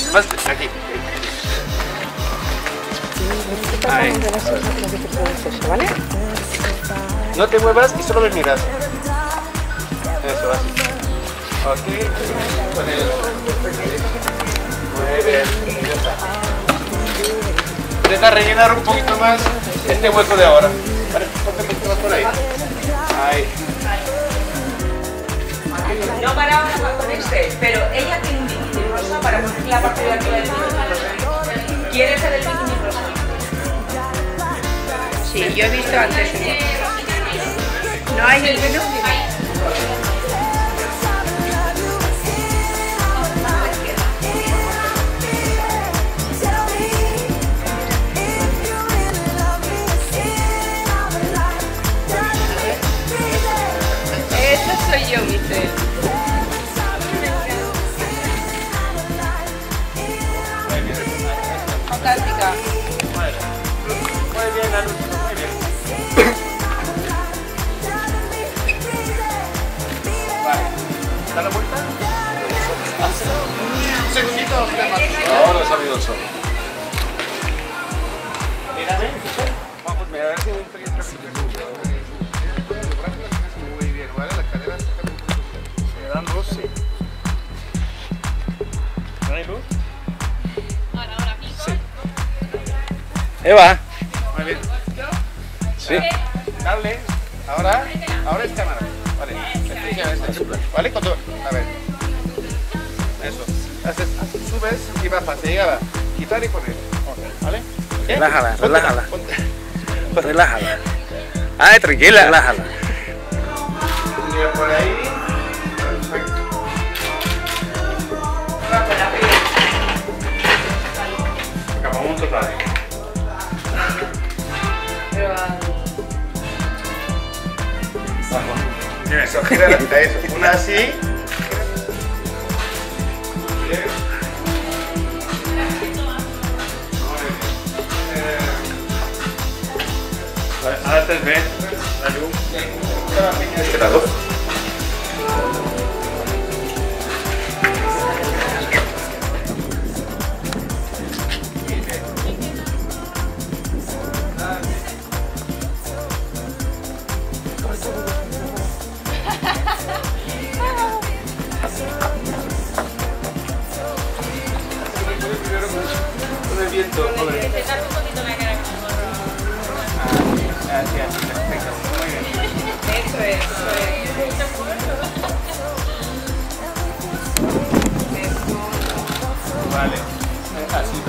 Más aquí. Ahí. ¿Vale? No te muevas y solo me miras. Eso, así. Ok. Con el... Muy bien. Ya está. Intenta rellenar un poquito más este hueco de ahora. Vale, ponte un poquito más por ahí. Ahí. No para ahora con este, pero ella tiene un bikini rosa para poner la parte de arriba del bikini rosa. ¿Quieres el del bikini rosa? Sí, yo he visto antes uno. ¿No hay ninguno? Esa soy yo, Michelle. Fantástica. Muy bien, la luz, muy bien. Vale. ¿Da la vuelta? Un segundito. Ahora ha salido el sol. Mírame. Vamos, mira, a ver si voy a pedir otra cosa. Muy bien, ¿vale? La cadera se dan luz, sí. ¿No hay luz? Sí. Eva. Muy bien. Sí. Dale. Ahora es cámara. Vale. Vale, con todo. A ver. Eso. Subes y bajas. Se llega a quitar y poner. ¿Vale? Relájala, Ponte, relájala. ponte. Relájala. Ay, tranquila. Relájala. Mira por ahí. Perfecto. Acabamos total. Eso, gira eso. Una así. Bien. Vale, ahora te ves la luz. Este lado. Con el viento, joder. Dejarte un poquito la cara con el Así, perfecto. Muy bien. Eso es, Vale. Así,